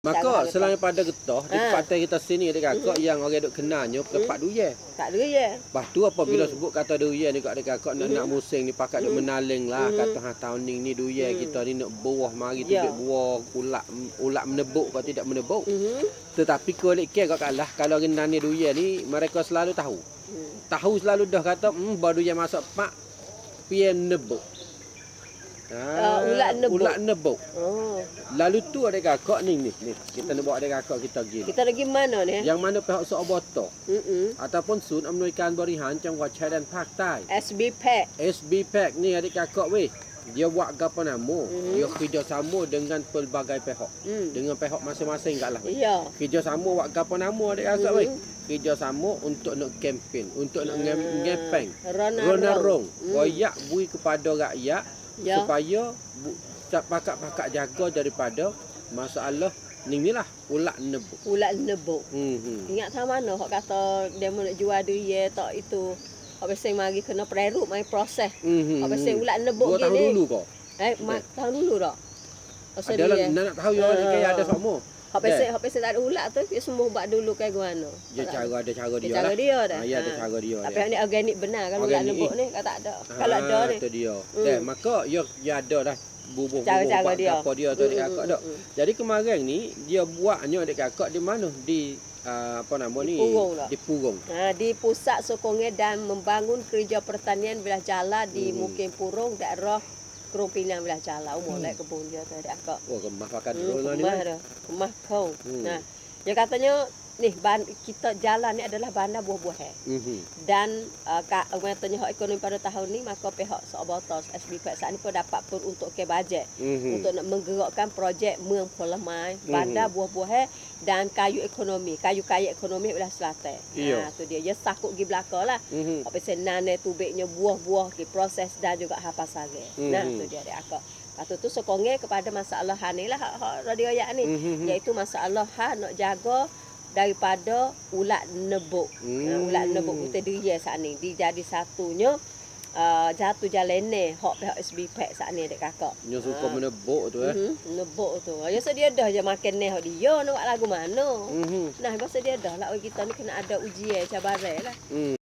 Maka selain pada getah, di pantai kita sini ada kakak yang orang duk kenalnya tempat durian. Tak durian. Lepas tu apabila sebut kata durian ni kat kakak nak musim ni pakat duk menaling lah kata tahun ni durian kita ni nak buah mari tu buah ulak menebuk kau tidak menebuk. Tetapi kulit ke kau kalah kalau renang ni durian ni mereka selalu tahu. Tahu selalu dah kata baru durian masuk pak pian menebuk. Ulat nebuk. Oh. Lalu tu ada kakak ni. Kita nak bawa ada kakak kita pergi. Kita pergi mana ni? Yang mana pihak Sok Boto. Ataupun Sun Amnuikan Barihan จังหวัด ชายแดน ภาคใต้ SB Pack. SB Pack ni adik kakak weh. Dia buat apa nama? Dia kerjasama dengan pelbagai pihak. Dengan pihak masing-masing kat lah. Ya. Kerjasama buat apa nama adik kakak weh. Kerjasama untuk nak kempen, untuk nak ngepeng. Ronarong. Royak bui kepada rakyat. Ya. Supaya pakak-pakak jaga daripada masalah ni lah ulat nebuk. Ulat nebuk. Ingat sama mana hok kata dia nak jual durian tak itu. Hok besing mari kena pereruk mai proses. Hok besing ulat nebuk gini. 2 tahun dulu kau. Tahun dulu tak? Ada nak tahu ya ada semua. Hok besing tak ada ulat tu dia semua buat dulu kayak gimana. Dia ada cara dia. Cara dia dah. Ya ada cara dia. Tapi ni organik benar kan ulat nebuk ni kata tak ada. Kalau ada ni. Itu dia. Maka dia ada dah bubuh cara dia. Apa dia tu adik kakak dak. Jadi kemarin ni dia buatnya adik kakak di mana di apa nama ni? Di Purong. Di Pusat Sokongan dan Membangun Kerja Pertanian Wilayah Jala di Mukim Purong daerah Kerumpinang Wilayah Jala. Mulai kebun dia tu adik kakak. Oh kemah pakai dulu ni. Kemah kau. Nah, dia katanya nih kita jalan ni adalah bandar buah-buahan. Dan katanya ekonomi pada tahun ni maka pihak Sok Boto SB Pack saat ni pun dapat untuk ke bajet untuk nak menggerakkan projek Meng Polemai, bandar buah-buahan dan kayu ekonomi wilayah Selatan. Tu dia. Ya sakut gi belaka lah. Apa senane tubiknya buah-buah ke proses dan juga hapas sare. Nah, tu dia ada akak. Lepas tu sokongan kepada masalah ni lah radio ayat ni iaitu masalah nak jaga daripada ulat nebuk. Ulat nebuk putih durian saat ni. Dia jadi satunya jatuh jalene hok pihak SB Pack saat ni adik kakak. Dia suka menebuk tu Nebuk tu. Ya sedia dah je makan ni hok dia nak buat lagu mana. Nah masa dia dah lah kita ni kena ada ujian cabaran lah.